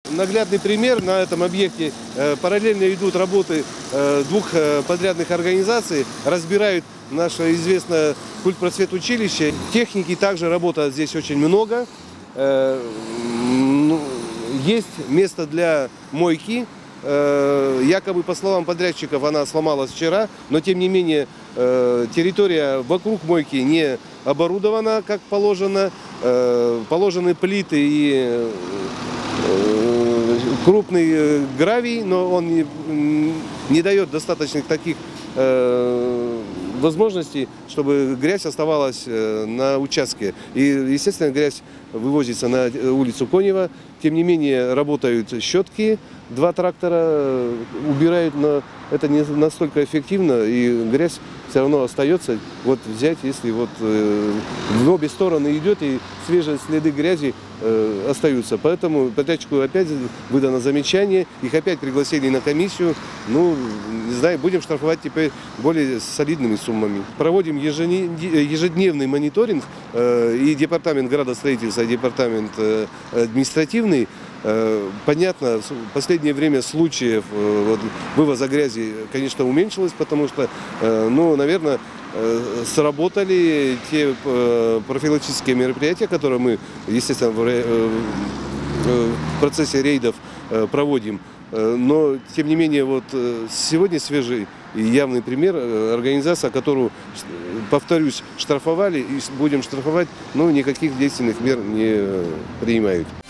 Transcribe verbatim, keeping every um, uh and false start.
Наглядный пример: на этом объекте параллельно идут работы двух подрядных организаций, разбирают наше известное культпросветучилище. Техники также работают здесь очень много. Есть место для мойки. Якобы, по словам подрядчиков, она сломалась вчера, но тем не менее территория вокруг мойки не оборудована как положено. Положены плиты и крупный гравий, но он не, не дает достаточных таких возможностей, чтобы грязь оставалась на участке. И, естественно, грязь вывозится на улицу Конева. Тем не менее, работают щетки, два трактора убирают, но это не настолько эффективно, и грязь все равно остается. Вот взять, если вот в обе стороны идет, и свежие следы грязи э, остаются. Поэтому подрядчику опять выдано замечание, их опять пригласили на комиссию. Ну, не знаю, будем штрафовать теперь более солидными суммами. Проводим ежедневный мониторинг, э, и департамент градостроительства, и департамент э, административный. Понятно, в последнее время случаев вот, вывоза грязи, конечно, уменьшилось, потому что, ну, наверное, сработали те профилактические мероприятия, которые мы, естественно, в процессе рейдов проводим. Но, тем не менее, вот сегодня свежий и явный пример: организация, которую, повторюсь, штрафовали и будем штрафовать, но никаких действенных мер не принимают.